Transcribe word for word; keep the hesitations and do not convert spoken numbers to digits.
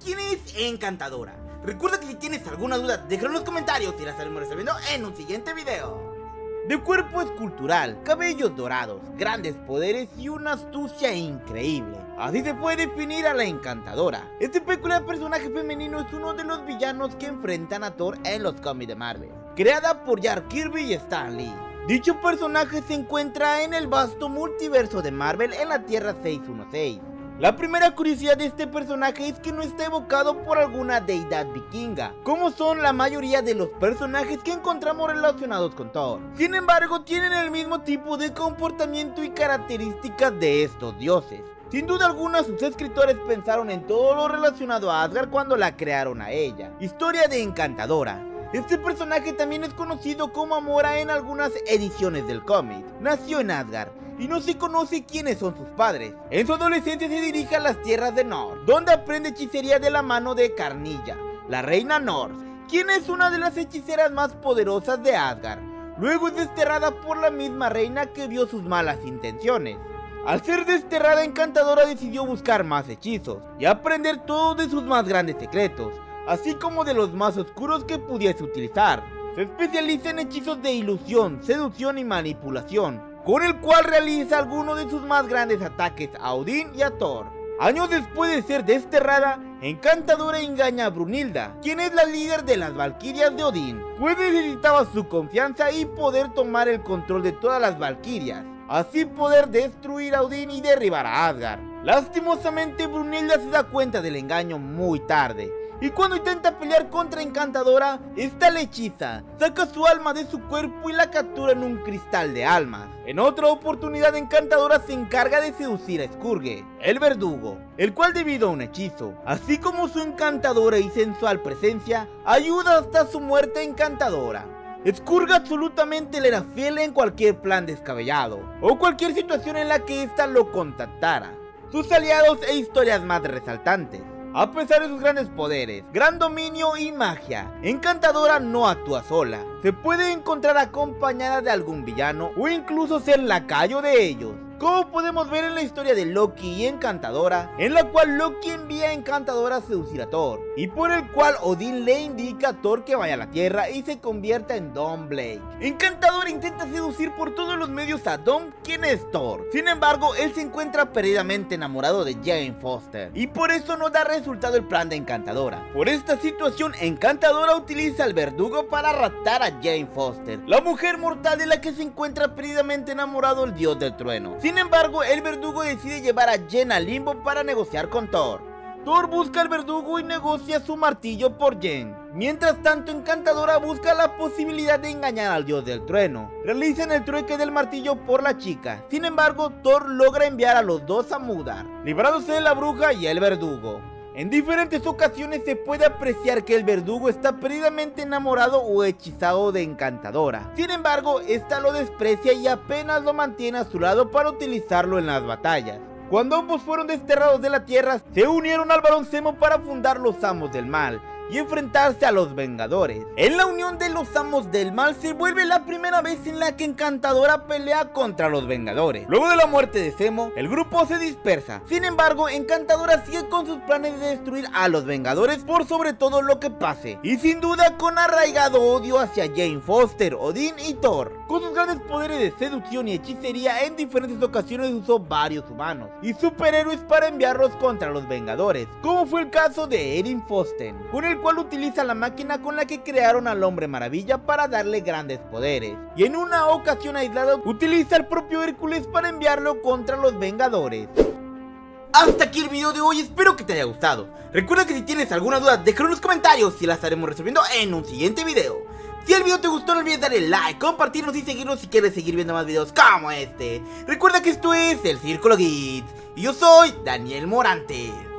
¿Quién es Encantadora? Recuerda que si tienes alguna duda, déjalo en los comentarios y la estaremos resolviendo en un siguiente video. De cuerpo escultural, cabellos dorados, grandes poderes y una astucia increíble. Así se puede definir a la Encantadora. Este peculiar personaje femenino es uno de los villanos que enfrentan a Thor en los cómics de Marvel, creada por Jack Kirby y Stan Lee. Dicho personaje se encuentra en el vasto multiverso de Marvel en la Tierra seiscientos dieciséis. La primera curiosidad de este personaje es que no está evocado por alguna deidad vikinga, como son la mayoría de los personajes que encontramos relacionados con Thor. Sin embargo, tienen el mismo tipo de comportamiento y características de estos dioses. Sin duda alguna, sus escritores pensaron en todo lo relacionado a Asgard cuando la crearon a ella. Historia de Encantadora. Este personaje también es conocido como Amora en algunas ediciones del cómic. Nació en Asgard y no se conoce quiénes son sus padres. En su adolescencia se dirige a las tierras de Nord, donde aprende hechicería de la mano de Carnilla, la reina Nord, quien es una de las hechiceras más poderosas de Asgard. Luego es desterrada por la misma reina que vio sus malas intenciones. Al ser desterrada, Encantadora decidió buscar más hechizos y aprender todos de sus más grandes secretos, así como de los más oscuros que pudiese utilizar. Se especializa en hechizos de ilusión, seducción y manipulación, con el cual realiza algunos de sus más grandes ataques a Odín y a Thor. Años después de ser desterrada, Encantadora engaña a Brunilda, quien es la líder de las Valquirias de Odín, pues necesitaba su confianza y poder tomar el control de todas las Valquirias, así poder destruir a Odín y derribar a Asgard. Lastimosamente, Brunilda se da cuenta del engaño muy tarde, y cuando intenta pelear contra Encantadora, esta la hechiza, saca su alma de su cuerpo y la captura en un cristal de almas. En otra oportunidad, Encantadora se encarga de seducir a Skurge, el verdugo, el cual debido a un hechizo, así como su encantadora y sensual presencia, ayuda hasta su muerte a Encantadora. Skurge absolutamente le era fiel en cualquier plan descabellado, o cualquier situación en la que ésta lo contactara. Sus aliados e historias más resaltantes. A pesar de sus grandes poderes, gran dominio y magia, Encantadora no actúa sola. Se puede encontrar acompañada de algún villano o incluso ser lacayo de ellos, como podemos ver en la historia de Loki y Encantadora, en la cual Loki envía a Encantadora a seducir a Thor, y por el cual Odín le indica a Thor que vaya a la Tierra y se convierta en Don Blake. Encantadora intenta seducir por todos los medios a Don, quien es Thor. Sin embargo, él se encuentra perdidamente enamorado de Jane Foster, y por eso no da resultado el plan de Encantadora. Por esta situación, Encantadora utiliza al verdugo para raptar a Jane Foster, la mujer mortal de la que se encuentra perdidamente enamorado el dios del trueno. Sin embargo, el verdugo decide llevar a Jen al limbo para negociar con Thor. Thor busca al verdugo y negocia su martillo por Jen. Mientras tanto, Encantadora busca la posibilidad de engañar al dios del trueno. Realizan el trueque del martillo por la chica. Sin embargo, Thor logra enviar a los dos a Mudar, librándose de la bruja y el verdugo. En diferentes ocasiones se puede apreciar que el verdugo está perdidamente enamorado o hechizado de Encantadora. Sin embargo, esta lo desprecia y apenas lo mantiene a su lado para utilizarlo en las batallas. Cuando ambos fueron desterrados de la tierra, se unieron al Barón Zemo para fundar los Amos del Mal y enfrentarse a los Vengadores. En la unión de los Amos del Mal se vuelve la primera vez en la que Encantadora pelea contra los Vengadores. Luego de la muerte de Zemo, el grupo se dispersa. Sin embargo, Encantadora sigue con sus planes de destruir a los Vengadores por sobre todo lo que pase, y sin duda con arraigado odio hacia Jane Foster, Odín y Thor. Con sus grandes poderes de seducción y hechicería, en diferentes ocasiones usó varios humanos y superhéroes para enviarlos contra los Vengadores, como fue el caso de Erin Foster, con el cual utiliza la máquina con la que crearon al Hombre Maravilla para darle grandes poderes, y en una ocasión aislada utiliza al propio Hércules para enviarlo contra los Vengadores. Hasta aquí el video de hoy, espero que te haya gustado. Recuerda que si tienes alguna duda, déjalo en los comentarios y la estaremos resolviendo en un siguiente video. Si el video te gustó, no olvides darle like, compartirnos y seguirnos si quieres seguir viendo más videos como este. Recuerda que esto es El Círculo Geek y yo soy Daniel Morantes.